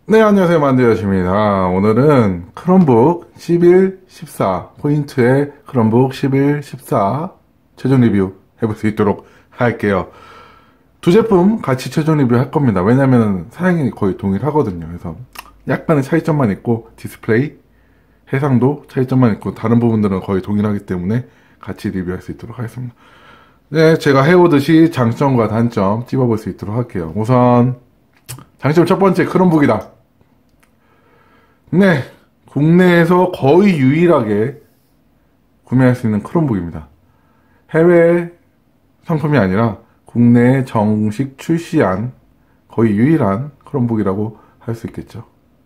네, 안녕하세요. 만두여십니다. 오늘은 크롬북 11, 14, 포인트의 크롬북 11, 14 최종 리뷰 해볼 수 있도록 할게요. 두 제품 같이 최종 리뷰 할 겁니다. 왜냐면 사양이 거의 동일하거든요. 그래서 약간의 차이점만 있고, 디스플레이, 해상도 차이점만 있고, 다른 부분들은 거의 동일하기 때문에 같이 리뷰할 수 있도록 하겠습니다. 네, 제가 해오듯이 장점과 단점 찝어볼 수 있도록 할게요. 우선, 장점 첫 번째, 크롬북이다. 네, 국내에서 거의 유일하게 구매할 수 있는 크롬북입니다. 해외 상품이 아니라 국내에 정식 출시한 거의 유일한 크롬북이라고 할 수 있겠죠.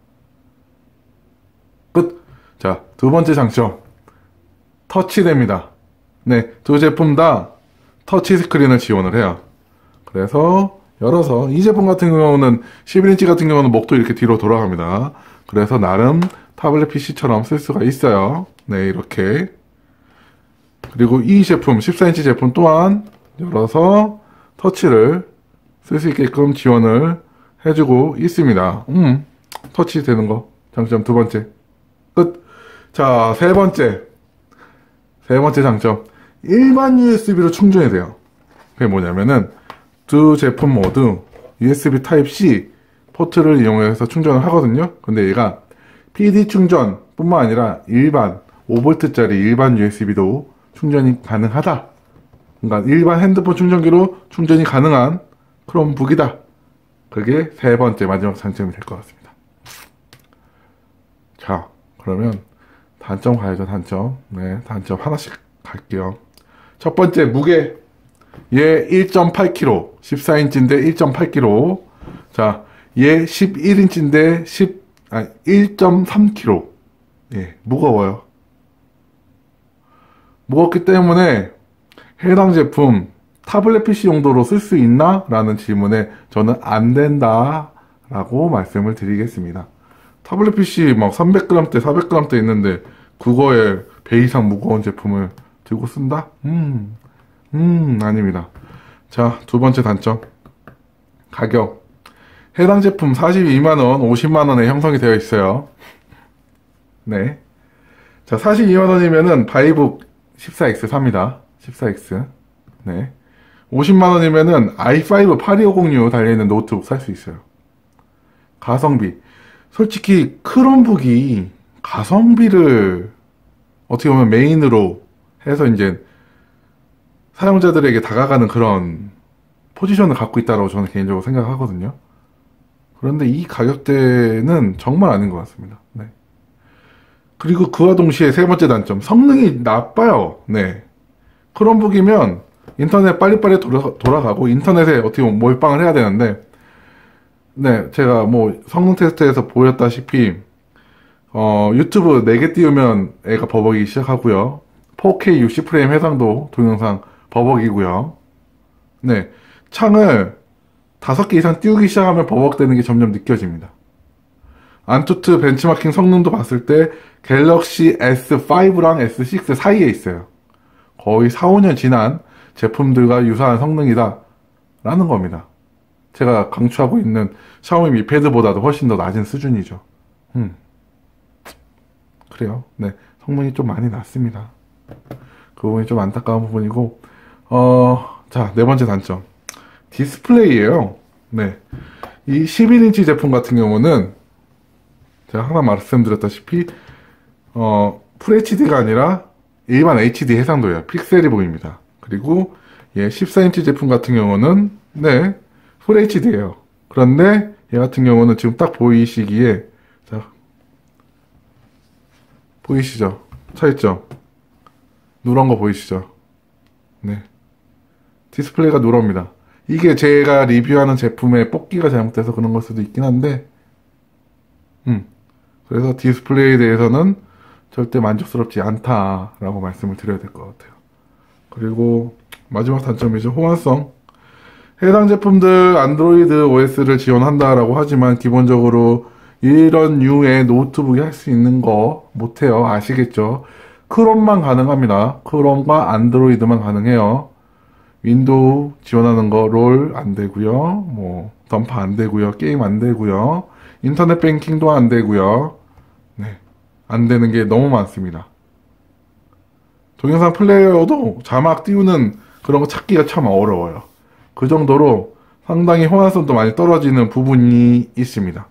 끝! 자, 두 번째 장점. 터치됩니다. 네, 두 제품 다 터치 스크린을 지원을 해요. 그래서 열어서 이 제품 같은 경우는 11인치 같은 경우는 목도 이렇게 뒤로 돌아갑니다. 그래서 나름 타블렛 PC처럼 쓸 수가 있어요. 네, 이렇게. 그리고 이 제품 14인치 제품 또한 열어서 터치를 쓸 수 있게끔 지원을 해주고 있습니다. 터치 되는 거 장점 두 번째. 끝. 자, 세 번째 장점. 일반 USB로 충전이 돼요. 그게 뭐냐면은 두 제품 모두 USB Type-C 포트를 이용해서 충전을 하거든요. 근데 얘가 PD 충전 뿐만 아니라 일반 5V짜리 일반 USB도 충전이 가능하다. 그러니까 일반 핸드폰 충전기로 충전이 가능한 크롬북이다. 그게 세 번째 마지막 장점이 될 것 같습니다. 자, 그러면 단점 가야죠. 단점. 네, 단점 하나씩 갈게요. 첫 번째, 무게. 얘 1.8kg, 14인치인데 1.8kg. 자, 얘 11인치인데 1.3kg. 예, 무거워요. 무겁기 때문에 해당 제품 타블렛 PC 용도로 쓸 수 있나? 라는 질문에 저는 안 된다 라고 말씀을 드리겠습니다. 타블렛 PC 막 300g대, 400g대 있는데 그거에 배 이상 무거운 제품을 들고 쓴다? 아닙니다. 자, 두 번째 단점. 가격. 해당 제품 42만원, 50만원에 형성이 되어 있어요. 네. 자, 42만원이면은 바이북 14X 삽니다. 14X. 네. 50만원이면은 i5 8250U 달려있는 노트북 살 수 있어요. 가성비. 솔직히 크롬북이 가성비를 어떻게 보면 메인으로 해서 이제 사용자들에게 다가가는 그런 포지션을 갖고 있다고 저는 개인적으로 생각하거든요. 그런데 이 가격대는 정말 아닌 것 같습니다. 네. 그리고 그와 동시에 세 번째 단점. 성능이 나빠요. 네. 크롬북이면 인터넷 빨리빨리 돌아가고 인터넷에 어떻게 보면 몰빵을 해야 되는데, 네. 제가 뭐 성능 테스트에서 보였다시피, 유튜브 4개 띄우면 애가 버벅이기 시작하고요. 4K 60프레임 해상도 동영상 버벅이고요. 네. 창을 5개 이상 띄우기 시작하면 버벅대는 게 점점 느껴집니다. 안투투 벤치마킹 성능도 봤을 때 갤럭시 S5랑 S6 사이에 있어요. 거의 4, 5년 지난 제품들과 유사한 성능이다 라는 겁니다. 제가 강추하고 있는 샤오미 미 패드보다도 훨씬 더 낮은 수준이죠. 그래요. 네, 성능이 좀 많이 낮습니다. 그 부분이 좀 안타까운 부분이고, 자, 네 번째 단점. 디스플레이예요. 네. 이 11인치 제품 같은 경우는 제가 항상 말씀드렸다시피 FHD가 아니라 일반 HD 해상도예요. 픽셀이 보입니다. 그리고 얘 14인치 제품 같은 경우는 네, FHD예요. 그런데 얘 같은 경우는 지금 딱 보이시기에 자, 보이시죠? 차이점. 누런 거 보이시죠? 네. 디스플레이가 누럽니다. 이게 제가 리뷰하는 제품의 뽑기가 잘못돼서 그런 걸 수도 있긴 한데, 그래서 디스플레이에 대해서는 절대 만족스럽지 않다라고 말씀을 드려야 될 것 같아요. 그리고 마지막 단점이죠. 호환성. 해당 제품들 안드로이드 OS를 지원한다라고 하지만 기본적으로 이런 류의 노트북이 할 수 있는 거 못해요. 아시겠죠? 크롬만 가능합니다. 크롬과 안드로이드만 가능해요. 윈도우 지원하는 거 롤 안 되고요. 뭐 던파 안 되고요. 게임 안 되고요. 인터넷 뱅킹도 안 되고요. 네, 안 되는 게 너무 많습니다. 동영상 플레이어도 자막 띄우는 그런 거 찾기가 참 어려워요. 그 정도로 상당히 호환성도 많이 떨어지는 부분이 있습니다.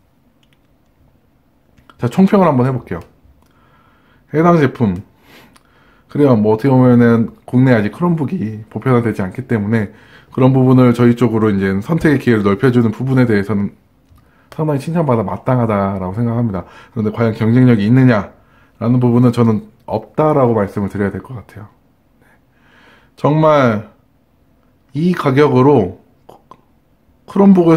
자, 총평을 한번 해볼게요. 해당 제품. 그래요. 뭐 어떻게 보면은 국내에 아직 크롬북이 보편화되지 않기 때문에 그런 부분을 저희 쪽으로 이제 선택의 기회를 넓혀주는 부분에 대해서는 상당히 칭찬받아 마땅하다라고 생각합니다. 그런데 과연 경쟁력이 있느냐라는 부분은 저는 없다라고 말씀을 드려야 될 것 같아요. 정말 이 가격으로 크롬북을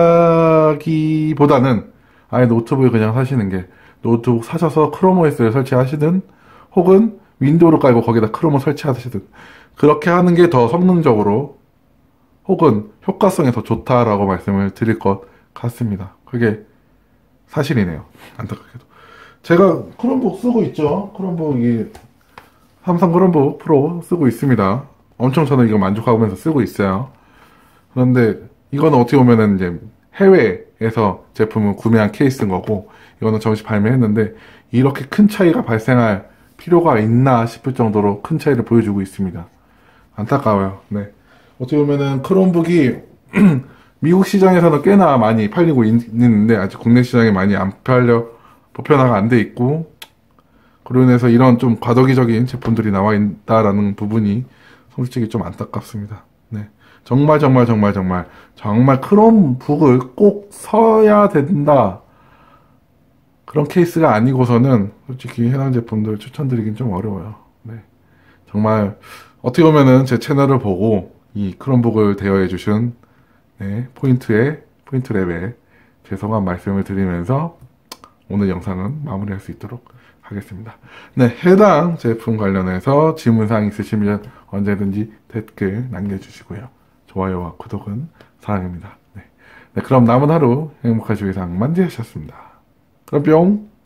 사기보다는 아예 노트북을 그냥 사시는 게, 노트북 사셔서 크롬 OS를 설치하시든 혹은 윈도우를 깔고 거기다 크롬을 설치하시든 그렇게 하는 게 더 성능적으로 혹은 효과성이 더 좋다라고 말씀을 드릴 것 같습니다. 그게 사실이네요. 안타깝게도. 제가 크롬북 쓰고 있죠. 크롬북이 삼성 크롬북 프로 쓰고 있습니다. 엄청 저는 이거 만족하면서 쓰고 있어요. 그런데 이거는 어떻게 보면은 이제 해외에서 제품을 구매한 케이스인 거고, 이거는 정식 발매했는데 이렇게 큰 차이가 발생할 필요가 있나 싶을 정도로 큰 차이를 보여주고 있습니다. 안타까워요. 네. 어떻게 보면은 크롬북이 미국 시장에서는 꽤나 많이 팔리고 있는데 아직 국내 시장에 많이 안 팔려, 보편화가 안 돼 있고, 그로 인해서 이런 좀 과도기적인 제품들이 나와 있다라는 부분이 솔직히 좀 안타깝습니다. 네. 정말 크롬북을 꼭 써야 된다, 그런 케이스가 아니고서는 솔직히 해당 제품들 추천드리긴 좀 어려워요. 네. 정말 어떻게 보면은 제 채널을 보고 이 크롬북을 대여해 주신 포인트랩에 죄송한 말씀을 드리면서 오늘 영상은 마무리할 수 있도록 하겠습니다. 네, 해당 제품 관련해서 질문사항 있으시면 언제든지 댓글 남겨주시고요. 좋아요와 구독은 사랑입니다. 네, 그럼 남은 하루 행복하시기 바랍니다. 만지하셨습니다. 그럼 뿅!